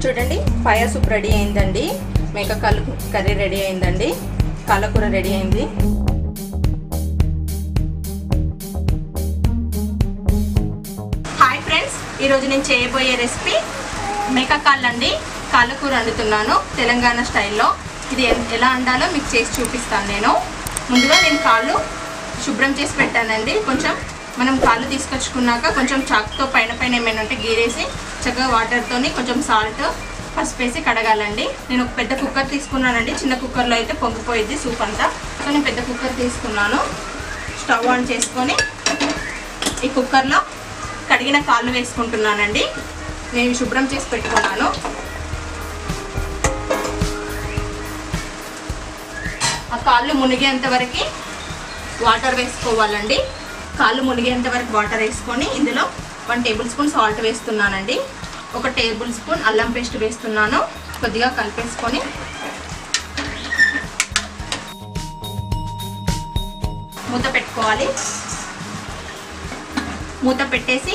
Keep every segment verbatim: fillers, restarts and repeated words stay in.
చూడండి fire soup ready అయిందండి. మేక కాళ్ళు కర్రీ రెడీ అయిందండి. కాళ్ళకూర రెడీ అయింది. హాయ్ ఫ్రెండ్స్, ఈరోజు నేను చేయబోయే రెసిపీ మేక కాళ్ళు అండి. కాళ్ళకూర వండుతున్నాను తెలంగాణ స్టైల్లో. ఇది ఎలా వండాలో మీకు చేసి చూపిస్తాను. నేను ముందుగా నేను కాళ్ళు శుభ్రం చేసి పెట్టానండి. కొంచెం మనం కాళ్ళు తీసుకొచ్చుకున్నాక కొంచెం చాకుతో పైన పైన ఏమైనా ఉంటే గీరేసి చక్కగా వాటర్తోని కొంచెం సాల్ట్ పసుపు వేసి కడగాలండి. నేను ఒక పెద్ద కుక్కర్ తీసుకున్నానండి. చిన్న కుక్కర్లో అయితే పొంగిపోయింది సూప్ అంతా. సో నేను పెద్ద కుక్కర్ తీసుకున్నాను. స్టవ్ ఆన్ చేసుకొని ఈ కుక్కర్లో కడిగిన కాళ్ళు వేసుకుంటున్నానండి. నేను శుభ్రం చేసి పెట్టుకున్నాను. ఆ కాళ్ళు మునిగేంత వరకు వాటర్ వేసుకోవాలండి. కాళ్ళు మునిగేంత వరకు వాటర్ వేసుకొని ఇందులో వన్ టేబుల్ స్పూన్ సాల్ట్ వేస్తున్నానండి. ఒక టేబుల్ స్పూన్ అల్లం పేస్ట్ వేస్తున్నాను. కొద్దిగా కలిపేసుకొని మూత పెట్టుకోవాలి. మూత పెట్టేసి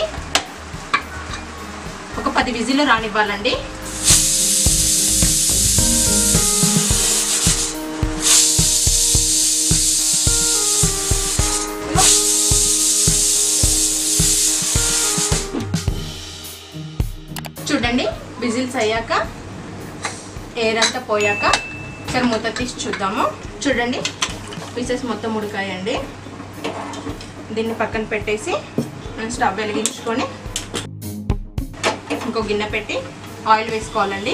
ఒక పది విజిల్లు రానివ్వాలండి. చూడండి విజిల్స్ అయ్యాక ఎయిర్ అంతా పోయాక సరే మూత తీసి చూద్దాము. చూడండి పీసెస్ మొత్తం ఉడికాయండి. దీన్ని పక్కన పెట్టేసి స్టవ్ వెలిగించుకొని ఇంకో గిన్నె పెట్టి ఆయిల్ వేసుకోవాలండి.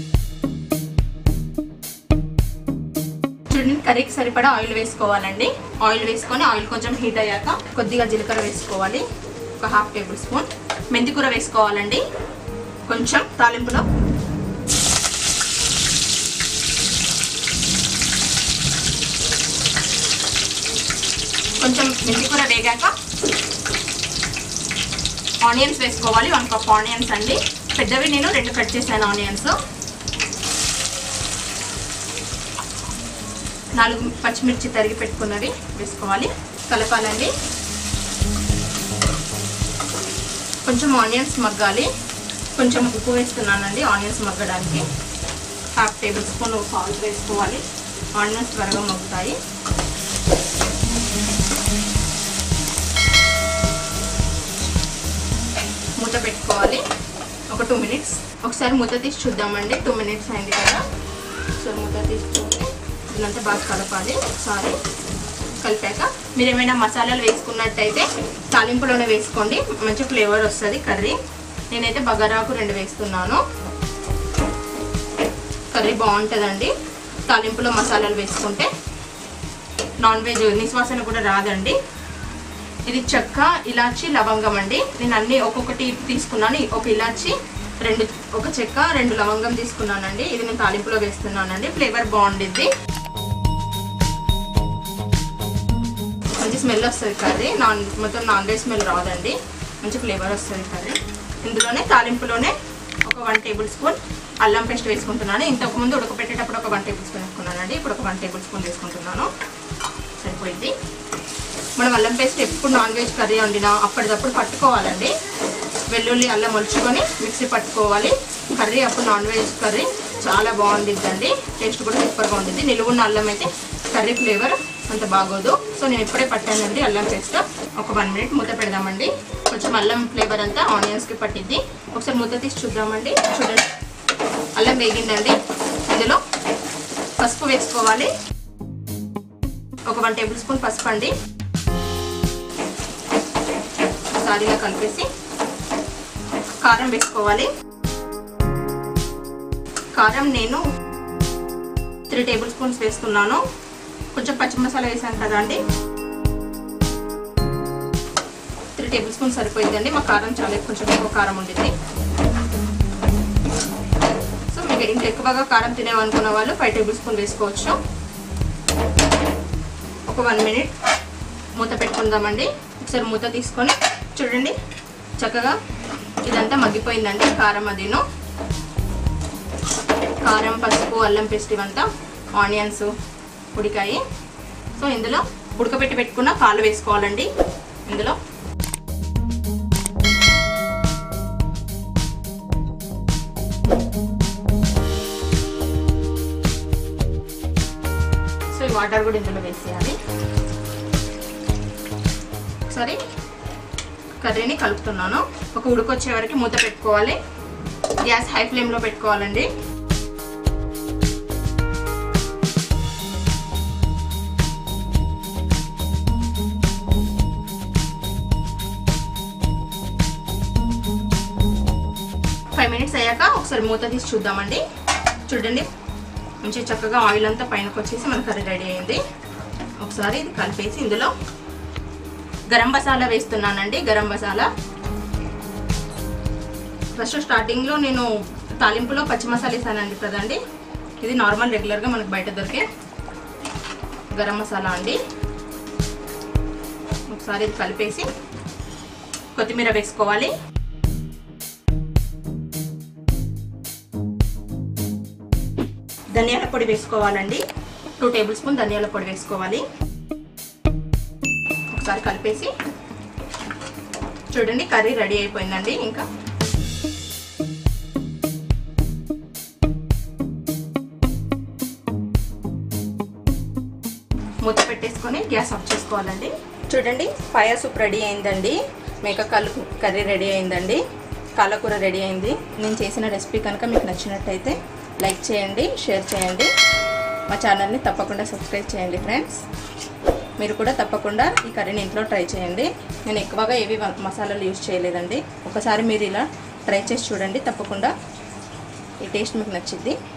చూడండి కర్రీకి సరిపడా ఆయిల్ వేసుకోవాలండి. ఆయిల్ వేసుకొని ఆయిల్ కొంచెం హీట్ అయ్యాక కొద్దిగా జీలకర్ర వేసుకోవాలి. ఒక హాఫ్ టేబుల్ స్పూన్ మెంతికూర వేసుకోవాలండి. కొంచెం తాలింపులో కొంచెం మెంతికూర వేగాక ఆనియన్స్ వేసుకోవాలి. వన్ కప్ ఆనియన్స్ అండి. పెద్దవి నేను రెండు కట్ చేశాను ఆనియన్స్. నాలుగు పచ్చిమిర్చి తరిగి పెట్టుకున్నవి వేసుకోవాలి. కలపాలండి. కొంచెం ఆనియన్స్ మగ్గాలి. కొంచెం ఉప్పు వేస్తున్నానండి ఆనియన్స్ మగ్గడానికి. హాఫ్ టేబుల్ స్పూన్ సాల్ట్ వేసుకోవాలి. ఆనియన్స్ త్వరగా మగ్గుతాయి. మూత పెట్టుకోవాలి ఒక టూ మినిట్స్. ఒకసారి మూత తీసి చూద్దామండి. టూ మినిట్స్ అయింది కదా. సో మూత తీసుకుంటే ఇదంతా బాగా కలపాలి. ఒకసారి కలిపాక మీరు ఏమైనా మసాలాలు వేసుకున్నట్టయితే తాలింపులోనే వేసుకోండి. మంచి ఫ్లేవర్ వస్తుంది కర్రీ. నేనైతే బగారాకు రెండు వేస్తున్నాను. కర్రీ బాగుంటుందండి తాలింపులో మసాలాలు వేసుకుంటే. నాన్ వెజ్ నిశ్వాసన కూడా రాదండి. ఇది చెక్క, ఇలాచి, లవంగం అండి. నేను అన్నీ ఒక్కొక్కటి తీసుకున్నాను. ఒక ఇలాచి, రెండు ఒక చెక్క, రెండు లవంగం తీసుకున్నానండి. ఇది నేను తాలింపులో వేస్తున్నానండి. ఫ్లేవర్ బాగుండిద్ది. మంచి స్మెల్ వస్తుంది కర్రీ. నాన్ మొత్తం నాన్ వెజ్ స్మెల్ రాదండి. మంచి ఫ్లేవర్ వస్తుంది కర్రీ. ఇందులోనే తాలింపులోనే ఒక వన్ టేబుల్ స్పూన్ అల్లం పేస్ట్ వేసుకుంటున్నాను. ఇంతకుముందు ఉడకపెట్టేటప్పుడు ఒక వన్ టేబుల్ స్పూన్ వేసుకున్నానండి. ఇప్పుడు ఒక వన్ టేబుల్ స్పూన్ వేసుకుంటున్నాను. సరిపోయింది. మనం అల్లం పేస్ట్ ఎప్పుడు నాన్ వెజ్ కర్రీ వండినా అప్పటిదప్పుడు పట్టుకోవాలండి. వెల్లుల్లి అల్లం మొలుచుకొని మిక్సీ పట్టుకోవాలి. కర్రీ అప్పుడు నాన్ వెజ్ కర్రీ చాలా బాగుండిద్దండి. టేస్ట్ కూడా సూపర్గా ఉంటుంది. నిలువున్న అల్లం అయితే కర్రీ ఫ్లేవర్ అంత బాగోదు. సో నేను ఇప్పుడే పట్టానండి అల్లం పేస్ట్. ఒక వన్ మినిట్ మూత పెడదామండి. కొంచెం అల్లం ఫ్లేవర్ అంతా ఆనియన్స్కి పట్టిద్ది. ఒకసారి మూత తీసి చూద్దామండి. చూడండి అల్లం వేగిందండి. ఇందులో పసుపు వేసుకోవాలి. ఒక వన్ టేబుల్ స్పూన్ పసుపు అండి. సారీగా కలిపేసి కారం వేసుకోవాలి. కారం నేను త్రీ టేబుల్ స్పూన్స్ వేస్తున్నాను. కొంచెం పచ్చి మసాలా వేసాను కదా అండి. త్రీ టేబుల్ స్పూన్స్ సరిపోయిందండి. మా కారం చాలా కొంచెం ఎక్కువ కారం ఉండింది. సో మీకు ఇంకా ఎక్కువగా కారం తినేవనుకున్న వాళ్ళు ఫైవ్ టేబుల్ స్పూన్ వేసుకోవచ్చు. ఒక వన్ మినిట్ మూత పెట్టుకుందామండి. ఒకసారి మూత తీసుకొని చూడండి చక్కగా ఇదంతా మగ్గిపోయిందండి. కారం అదిను కారం, పసుపు, అల్లం పేస్ట్ ఇవంతా ఆనియన్స్ ఉడికాయి. సో ఇందులో ఉడకబెట్టి పెట్టుకున్న కాళ్ళు వేసుకోవాలండి. ఇందులో వాటర్ కూడా ఇందులో వేసేయాలి. ఒకసారి కర్రీని కలుపుతున్నాను. ఒక ఉడికొచ్చే వరకు మూత పెట్టుకోవాలి. గ్యాస్ హై ఫ్లేమ్లో పెట్టుకోవాలండి. ఫైవ్ మినిట్స్ అయ్యాక ఒకసారి మూత తీసి చూద్దామండి. చూడండి మంచి చక్కగా ఆయిల్ అంతా పైనకి వచ్చేసి మన కర్రీ రెడీ అయింది. ఒకసారి ఇది కలిపేసి ఇందులో గరం మసాలా వేస్తున్నానండి. గరం మసాలా ఫస్ట్ స్టార్టింగ్లో నేను తాలింపులో పచ్చి మసాలా వేసానండి కదండి. ఇది నార్మల్ రెగ్యులర్గా మనకు బయట దొరికే గరం మసాలా అండి. ఒకసారి ఇది కలిపేసి కొత్తిమీర వేసుకోవాలి. ధనియాల పొడి వేసుకోవాలండి. టూ టేబుల్ స్పూన్ ధనియాల పొడి వేసుకోవాలి. ఒకసారి కలిపేసి చూడండి కర్రీ రెడీ అయిపోయిందండి. ఇంకా మూత పెట్టేసుకొని గ్యాస్ ఆఫ్ చేసుకోవాలండి. చూడండి పాయా సూప్ రెడీ అయిందండి. మేక కాళ్ళు కర్రీ రెడీ అయిందండి. కాళ్ళకూర రెడీ అయింది. నేను చేసిన రెసిపీ కనుక మీకు నచ్చినట్టయితే లైక్ చేయండి, షేర్ చేయండి. మా ఛానల్ని తప్పకుండా సబ్స్క్రైబ్ చేయండి ఫ్రెండ్స్. మీరు కూడా తప్పకుండా ఈ కర్రీని ఇంట్లో ట్రై చేయండి. నేను ఎక్కువగా ఏవి మసాలాలు యూజ్ చేయలేదండి. ఒకసారి మీరు ఇలా ట్రై చేసి చూడండి. తప్పకుండా ఈ టేస్ట్ మీకు నచ్చింది.